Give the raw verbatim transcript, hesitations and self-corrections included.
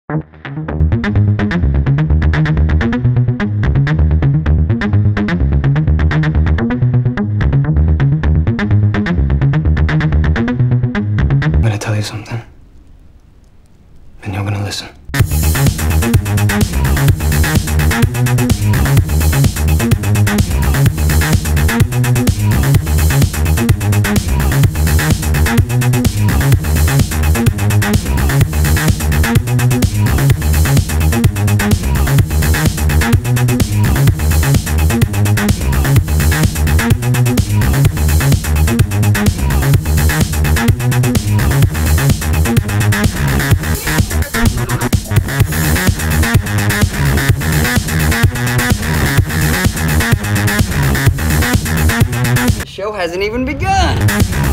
I'm gonna tell you something, and you're gonna listen. The show hasn't even begun.